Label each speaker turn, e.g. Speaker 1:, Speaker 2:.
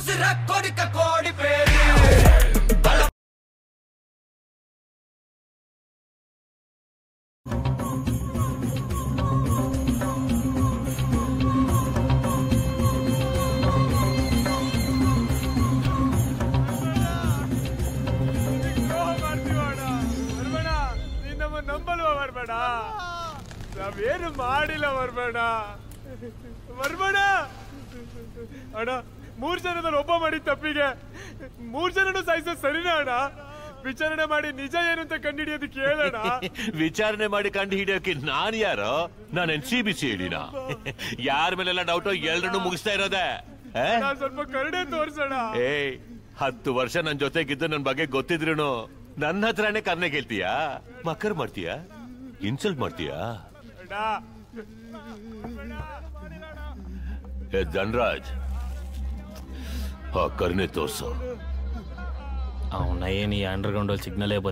Speaker 1: ಉಸಿರ ಕೊಡಿಕ ಕೋಡಿ ಪೇರಿ
Speaker 2: ನಂಬಲ್ವಾ ಬರ್ಬೇಡ, ನಾವೇನು ಮಾಡಿಲ್ಲ ಬರ್ಬೇಡ ಬರ್ಬೇಡ ಅಣ್ಣ. 3 ಜನದಲ್ಲಿ ಒಬ್ಬ ಮಾಡಿದ ತಪ್ಪಿಗೆ 3 ಜನನು ಸಾಯಿಸೋ ಸರಿನಾ ಅಣ್ಣ? ವಿಚಾರಣೆ ಮಾಡಿ ನಿಜ ಏನು ಅಂತ ಕಂಡು ಹಿಡಿಯೋದಕ್ಕೆ ಹೇಳೋಣ.
Speaker 3: ವಿಚಾರಣೆ ಮಾಡಿ ಕಂಡು ಹಿಡಿಯೋಕೆ ನಾನ್ ಯಾರೋ? ನಾನೇನ್ CBC ಹೇಳಿನ? ಯಾರ ಮೇಲೆಲ್ಲ ಡೌಟು ಎಲ್ಲರನ್ನು ಮುಗಿಸ್ತಾ ಇರೋದೆ.
Speaker 2: ಸ್ವಲ್ಪ ಕರುಣೆ ತೋರ್ಸೋಣ.
Speaker 3: 10 ವರ್ಷ ನನ್ ಜೊತೆಗಿದ್ದು ನನ್ ಬಗ್ಗೆ ಗೊತ್ತಿದ್ರು ನನ್ನ ಹತ್ರನೇ ಕರ್ನೆ ಕೇಳ್ತೀಯಾ? ಮಕ್ಕರ್ ಮಾಡ್ತೀಯಾ? ಇನ್ಸಲ್ಟ್ ಮಾಡ್ತೀಯಾ? ಧನ್ರಾಜ್, ಆ ಕರ್ನೆ ತೋರ್ಸು.
Speaker 4: ಅವನ ಏನಿ ಅಂಡರ್ಗ್ರೌಂಡ್ ಸಿಗ್ನಲೇ